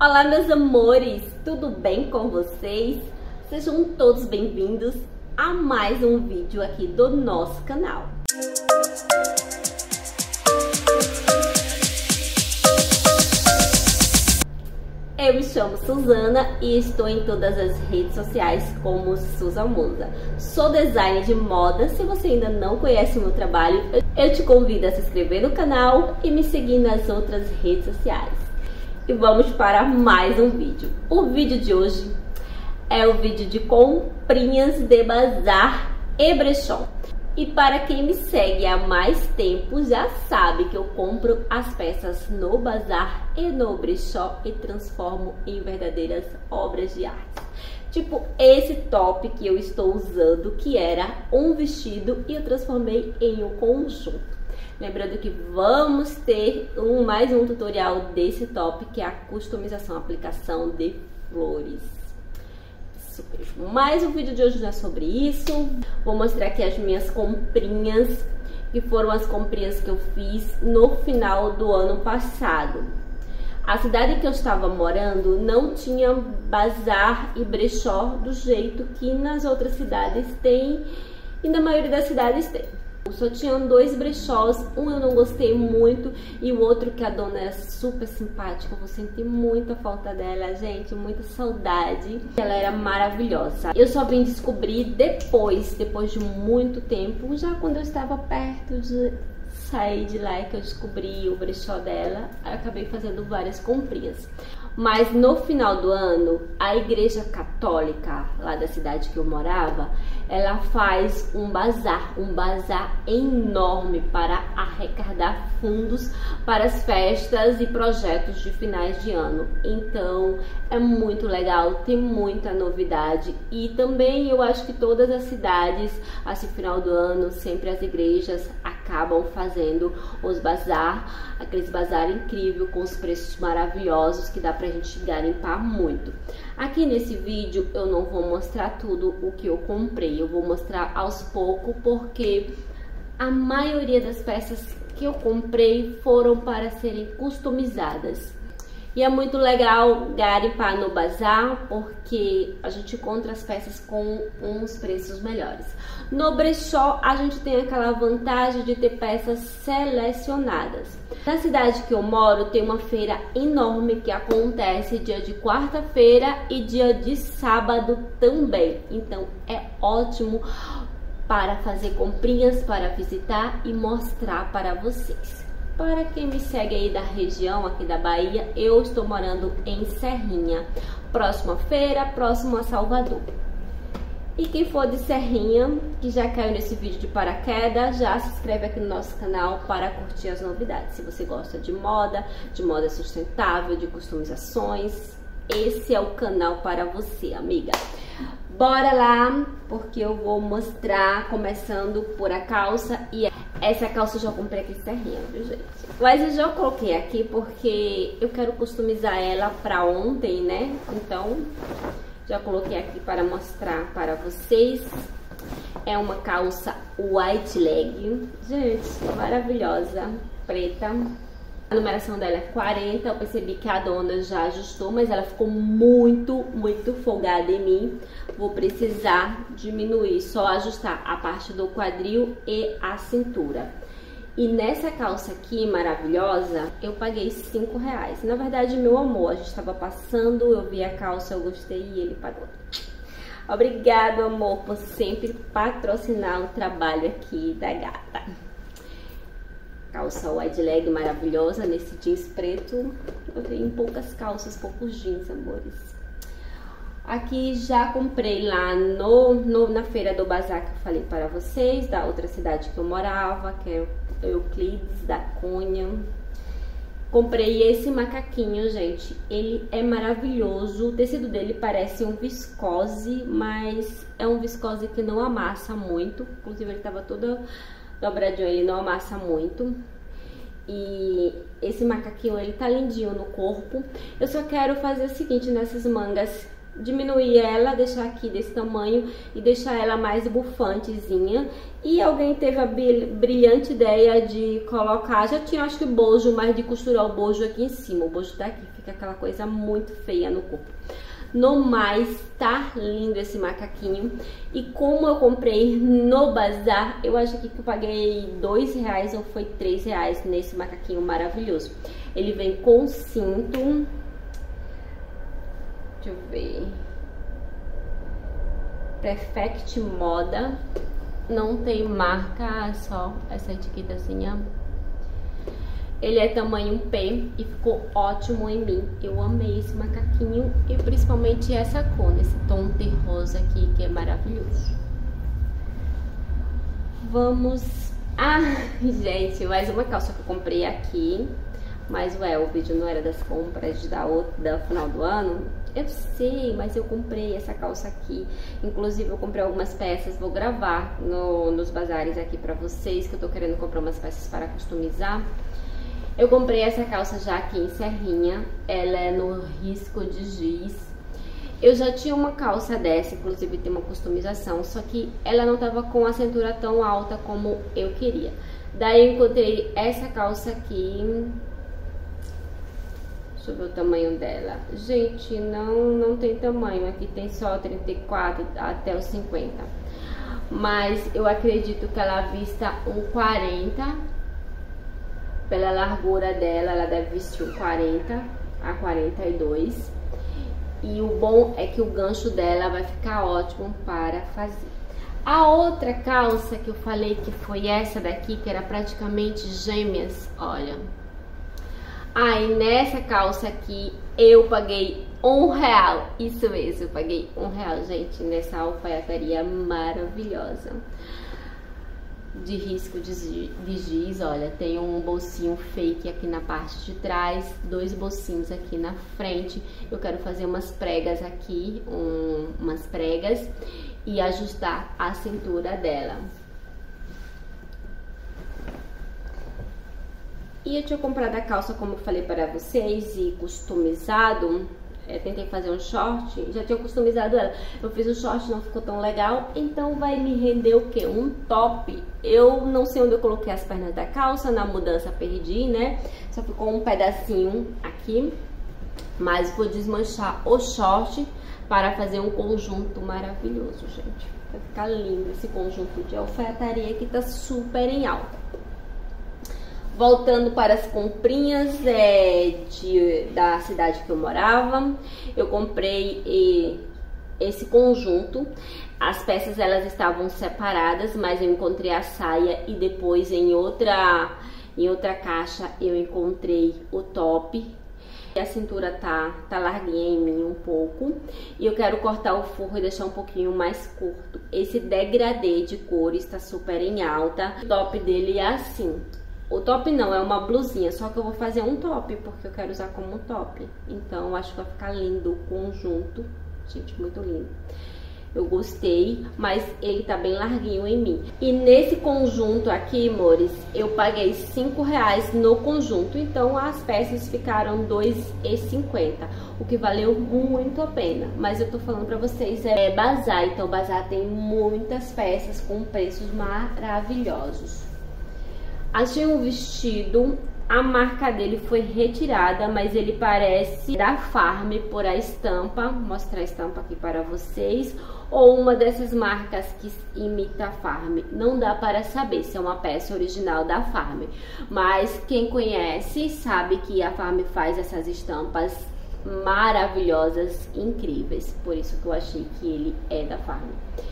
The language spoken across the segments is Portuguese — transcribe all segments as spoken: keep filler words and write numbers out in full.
Olá, meus amores, tudo bem com vocês? Sejam todos bem-vindos a mais um vídeo aqui do nosso canal. Eu me chamo Suzana e estou em todas as redes sociais como Suza Musa. Sou designer de moda. Se você ainda não conhece o meu trabalho, eu te convido a se inscrever no canal e me seguir nas outras redes sociais. E vamos para mais um vídeo. O vídeo de hoje é o vídeo de comprinhas de bazar e brechó. E para quem me segue há mais tempo já sabe que eu compro as peças no bazar e no brechó e transformo em verdadeiras obras de arte. Tipo esse top que eu estou usando, que era um vestido e eu transformei em um conjunto. Lembrando que vamos ter um, mais um tutorial desse top, que é a customização, aplicação de flores. Super. Mas o vídeo de hoje não é sobre isso. Vou mostrar aqui as minhas comprinhas, que foram as comprinhas que eu fiz no final do ano passado. A cidade que eu estava morando não tinha bazar e brechó do jeito que nas outras cidades tem, e na maioria das cidades tem. Só tinham dois brechós, um eu não gostei muito e o outro que a dona é super simpática, eu vou sentir muita falta dela, gente, muita saudade. Ela era maravilhosa. Eu só vim descobrir depois, depois de muito tempo, já quando eu estava perto de sair de lá, que eu descobri o brechó dela, eu acabei fazendo várias comprinhas. Mas no final do ano, a igreja católica lá da cidade que eu morava, ela faz um bazar, um bazar enorme para arrecadar fundos para as festas e projetos de finais de ano. Então é muito legal, tem muita novidade e também eu acho que todas as cidades, assim, final do ano, sempre as igrejas acabam fazendo os bazar, aqueles bazar incrível com os preços maravilhosos que dá pra gente garimpar muito. Aqui nesse vídeo eu não vou mostrar tudo o que eu comprei, eu vou mostrar aos poucos, porque a maioria das peças que eu comprei foram para serem customizadas. E é muito legal garimpar no bazar, porque a gente encontra as peças com uns preços melhores. No brechó, a gente tem aquela vantagem de ter peças selecionadas. Na cidade que eu moro, tem uma feira enorme que acontece dia de quarta-feira e dia de sábado também. Então, é ótimo para fazer comprinhas, para visitar e mostrar para vocês. Para quem me segue aí da região aqui da Bahia, eu estou morando em Serrinha, próximo à feira, próximo a Salvador. E quem for de Serrinha, que já caiu nesse vídeo de paraquedas, já se inscreve aqui no nosso canal para curtir as novidades. Se você gosta de moda, de moda sustentável, de customizações, esse é o canal para você, amiga. Bora lá, porque eu vou mostrar, começando por a calça. E essa calça eu já comprei aqui em Serrinha, viu, gente? Mas eu já coloquei aqui porque eu quero customizar ela pra ontem, né? Então, já coloquei aqui para mostrar para vocês. É uma calça white leg, gente, maravilhosa, preta. A numeração dela é quarenta, eu percebi que a dona já ajustou, mas ela ficou muito, muito folgada em mim. Vou precisar diminuir, só ajustar a parte do quadril e a cintura. E nessa calça aqui, maravilhosa, eu paguei cinco reais. Na verdade, meu amor, a gente estava passando, eu vi a calça, eu gostei e ele pagou. Obrigado, amor, por sempre patrocinar o trabalho aqui da gata. Calça wide leg maravilhosa, nesse jeans preto. Eu tenho poucas calças, poucos jeans, amores. Aqui já comprei lá no, no, na feira do bazar que eu falei para vocês, da outra cidade que eu morava, que é Euclides da Cunha. Comprei esse macaquinho, gente. Ele é maravilhoso. O tecido dele parece um viscose, mas é um viscose que não amassa muito. Inclusive ele tava todo dobradinho, ele não amassa muito. E esse macaquinho, ele tá lindinho no corpo. Eu só quero fazer o seguinte, nessas mangas diminuir ela, deixar aqui desse tamanho e deixar ela mais bufantezinha. E alguém teve a brilhante ideia de colocar, já tinha acho que bojo, mas de costurar o bojo aqui em cima. O bojo tá aqui, fica aquela coisa muito feia no corpo. No mais, tá lindo esse macaquinho. E como eu comprei no bazar, eu acho que eu paguei dois reais ou foi três reais nesse macaquinho maravilhoso. Ele vem com cinto. Deixa eu ver. Perfect Moda. Não tem marca, só essa etiquetazinha. Ele é tamanho P e ficou ótimo em mim. Eu amei esse macaquinho e principalmente essa cor, esse tom terroso aqui, que é maravilhoso. Vamos... Ah, gente, mais uma calça que eu comprei aqui. Mas, ué, o vídeo não era das compras da, outra, da final do ano. Eu sei, mas eu comprei essa calça aqui. Inclusive, eu comprei algumas peças. Vou gravar no, nos bazares aqui pra vocês, que eu tô querendo comprar umas peças para customizar. Eu comprei essa calça já aqui em Serrinha. Ela é no risco de giz. Eu já tinha uma calça dessa, inclusive tem uma customização, só que ela não tava com a cintura tão alta como eu queria. Daí eu encontrei essa calça aqui. Deixa eu ver o tamanho dela. Gente, não, não tem tamanho. Aqui tem só trinta e quatro até os cinquenta. Mas eu acredito que ela vista um quarenta. Pela largura dela, ela deve vestir um quarenta a quarenta e dois. E o bom é que o gancho dela vai ficar ótimo para fazer. A outra calça que eu falei que foi essa daqui, que era praticamente gêmeas, olha. Aí nessa calça aqui eu paguei um real. Isso mesmo, eu paguei um real, gente, nessa alfaiataria maravilhosa. De risco de, de giz, olha, tem um bolsinho fake aqui na parte de trás, dois bolsinhos aqui na frente. Eu quero fazer umas pregas aqui, um, umas pregas e ajustar a cintura dela. E eu tinha comprado a calça, como eu falei para vocês, e customizado. É, tentei fazer um short, já tinha customizado ela. Eu fiz o short, não ficou tão legal, então vai me render o que? Um top. Eu não sei onde eu coloquei as pernas da calça, na mudança perdi, né? Só ficou um pedacinho aqui, mas vou desmanchar o short para fazer um conjunto maravilhoso, gente. Vai ficar lindo esse conjunto de alfaiataria que tá super em alta. Voltando para as comprinhas é, de, da cidade que eu morava, eu comprei e, esse conjunto. As peças elas estavam separadas, mas eu encontrei a saia e depois em outra, em outra caixa eu encontrei o top. A cintura tá, tá larguinha em mim um pouco e eu quero cortar o forro e deixar um pouquinho mais curto. Esse degradê de cores tá super em alta. O top dele é assim. O top não, é uma blusinha, só que eu vou fazer um top, porque eu quero usar como top. Então, acho que vai ficar lindo o conjunto. Gente, muito lindo. Eu gostei, mas ele tá bem larguinho em mim. E nesse conjunto aqui, amores, eu paguei cinco reais no conjunto. Então, as peças ficaram dois reais e cinquenta, o que valeu muito a pena. Mas eu tô falando pra vocês, é bazar. Então, bazar tem muitas peças com preços maravilhosos. Achei um vestido, a marca dele foi retirada, mas ele parece da Farm por a estampa. Vou mostrar a estampa aqui para vocês. Ou uma dessas marcas que imita a Farm. Não dá para saber se é uma peça original da Farm. Mas quem conhece sabe que a Farm faz essas estampas maravilhosas, incríveis. Por isso que eu achei que ele é da Farm.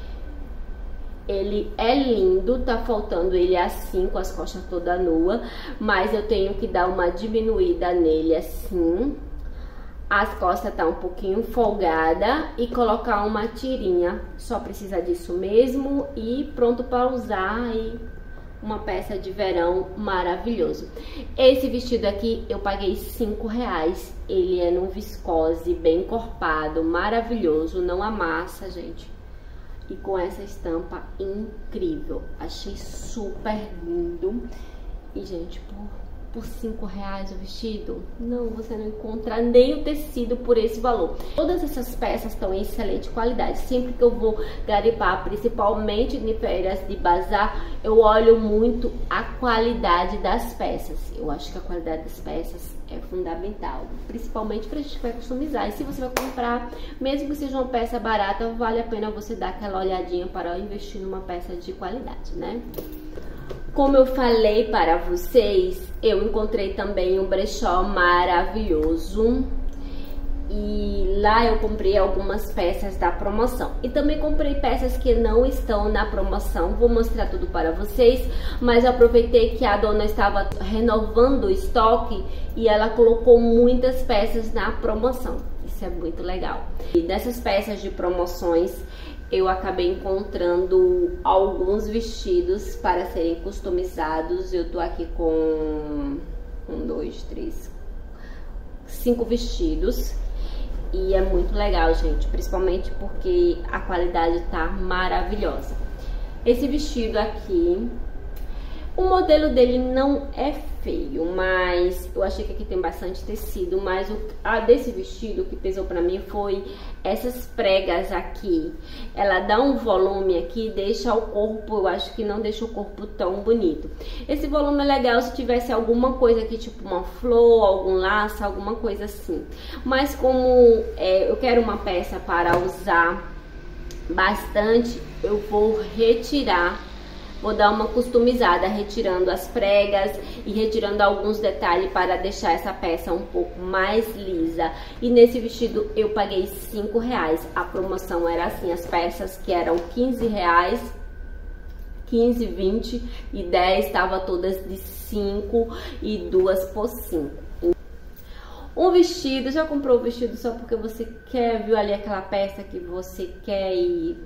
Ele é lindo, tá faltando ele assim, com as costas toda nua, mas eu tenho que dar uma diminuída nele assim. As costas tá um pouquinho folgada e colocar uma tirinha, só precisa disso mesmo e pronto para usar. E uma peça de verão maravilhoso. Esse vestido aqui eu paguei cinco reais, ele é num viscose bem encorpado, maravilhoso, não amassa, gente. E com essa estampa incrível. Achei super lindo. E, gente, por por cinco reais o vestido? Não, você não encontra nem o tecido por esse valor. Todas essas peças estão em excelente qualidade. Sempre que eu vou garimpar, principalmente em feiras de bazar, eu olho muito a qualidade das peças. Eu acho que a qualidade das peças é fundamental, principalmente para a gente que vai customizar. E se você vai comprar, mesmo que seja uma peça barata, vale a pena você dar aquela olhadinha para investir numa peça de qualidade, né? Como eu falei para vocês, eu encontrei também um brechó maravilhoso e lá eu comprei algumas peças da promoção. E também comprei peças que não estão na promoção, vou mostrar tudo para vocês, mas eu aproveitei que a dona estava renovando o estoque e ela colocou muitas peças na promoção. Isso é muito legal. E dessas peças de promoções, eu acabei encontrando alguns vestidos para serem customizados. Eu tô aqui com um, dois, três, cinco vestidos. E é muito legal, gente, principalmente porque a qualidade tá maravilhosa. Esse vestido aqui, o modelo dele não é feio, mas eu achei que aqui tem bastante tecido, mas o a desse vestido que pesou pra mim foi essas pregas aqui. Ela dá um volume aqui, deixa o corpo, eu acho que não deixa o corpo tão bonito. Esse volume é legal se tivesse alguma coisa aqui, tipo uma flor, algum laço, alguma coisa assim. Mas como é, eu quero uma peça para usar bastante, eu vou retirar. Vou dar uma customizada, retirando as pregas e retirando alguns detalhes para deixar essa peça um pouco mais lisa. E nesse vestido eu paguei cinco reais. A promoção era assim, as peças que eram quinze reais, quinze, vinte e dez, estava todas de cinco e duas por cinco. Um vestido, já comprou o vestido só porque você quer, viu ali aquela peça que você quer e...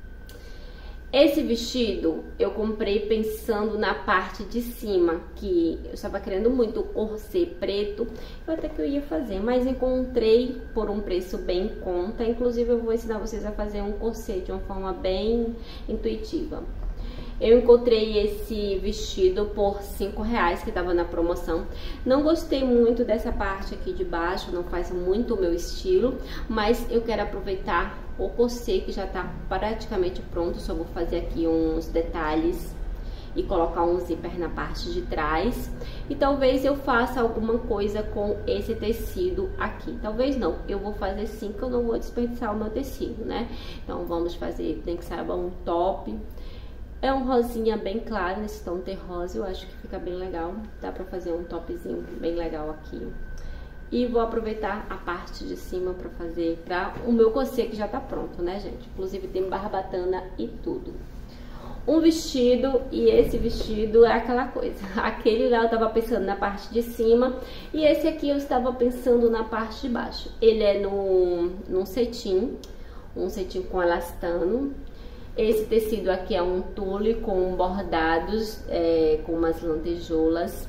Esse vestido eu comprei pensando na parte de cima, que eu estava querendo muito o corset preto, eu até que eu ia fazer, mas encontrei por um preço bem em conta. Inclusive eu vou ensinar vocês a fazer um corset de uma forma bem intuitiva. Eu encontrei esse vestido por cinco reais, que estava na promoção. Não gostei muito dessa parte aqui de baixo, não faz muito o meu estilo, mas eu quero aproveitar o corset que já está praticamente pronto. Só vou fazer aqui uns detalhes e colocar um zíper na parte de trás. E talvez eu faça alguma coisa com esse tecido aqui. Talvez não, eu vou fazer sim, que eu não vou desperdiçar o meu tecido, né? Então vamos fazer, tem que saiba um top. É um rosinha bem claro, nesse tom terrosa, eu acho que fica bem legal. Dá pra fazer um topzinho bem legal aqui. E vou aproveitar a parte de cima pra fazer pra o meu corset, que já tá pronto, né, gente? Inclusive tem barbatana e tudo. Um vestido, e esse vestido é aquela coisa. Aquele lá eu tava pensando na parte de cima, e esse aqui eu estava pensando na parte de baixo. Ele é no, num cetim, um cetim com elastano. Esse tecido aqui é um tule com bordados, é, com umas lantejoulas.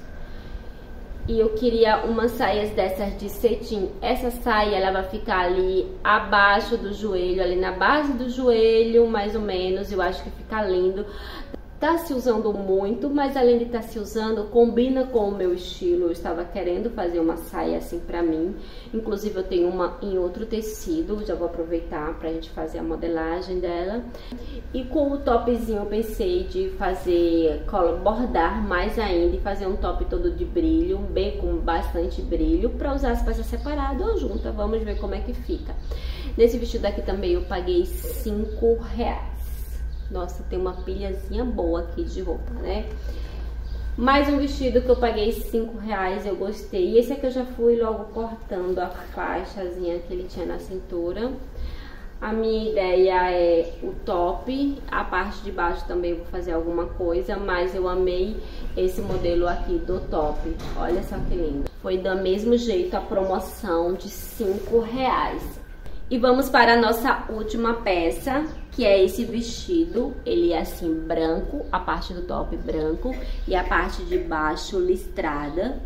E eu queria umas saias dessas de cetim. Essa saia, ela vai ficar ali abaixo do joelho, ali na base do joelho, mais ou menos. Eu acho que fica lindo. Tá se usando muito, mas além de estar tá se usando, combina com o meu estilo. Eu estava querendo fazer uma saia assim pra mim. Inclusive eu tenho uma em outro tecido, já vou aproveitar pra gente fazer a modelagem dela. E com o topzinho eu pensei de fazer, bordar mais ainda e fazer um top todo de brilho, bem com bastante brilho, pra usar as peças separadas ou juntas. Vamos ver como é que fica. Nesse vestido aqui também eu paguei cinco reais. Nossa, tem uma pilhazinha boa aqui de roupa, né? Mais um vestido que eu paguei cinco reais, eu gostei. E esse aqui eu já fui logo cortando a faixazinha que ele tinha na cintura. A minha ideia é o top, a parte de baixo também eu vou fazer alguma coisa, mas eu amei esse modelo aqui do top. Olha só que lindo. Foi do mesmo jeito a promoção de cinco reais. E vamos para a nossa última peça, que é esse vestido. Ele é assim branco, a parte do top branco e a parte de baixo listrada.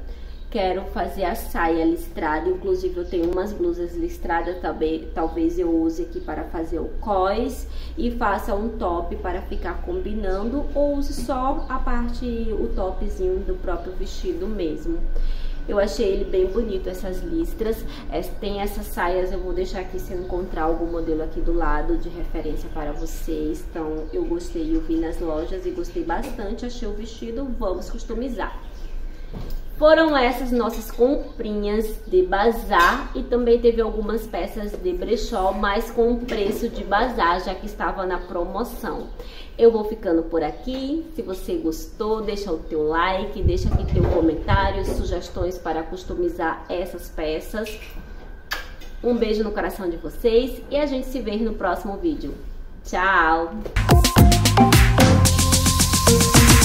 Quero fazer a saia listrada, inclusive eu tenho umas blusas listradas também, talvez eu use aqui para fazer o cós e faça um top para ficar combinando, ou use só a parte, o topzinho do próprio vestido mesmo. Eu achei ele bem bonito, essas listras. Tem essas saias, eu vou deixar aqui se eu encontrar algum modelo aqui do lado de referência para vocês. Então eu gostei, eu vi nas lojas e gostei bastante, achei o vestido, vamos customizar. Foram essas nossas comprinhas de bazar e também teve algumas peças de brechó, mas com preço de bazar, já que estava na promoção. Eu vou ficando por aqui. Se você gostou, deixa o teu like, deixa aqui teu comentário, sugestões para customizar essas peças. Um beijo no coração de vocês e a gente se vê no próximo vídeo. Tchau!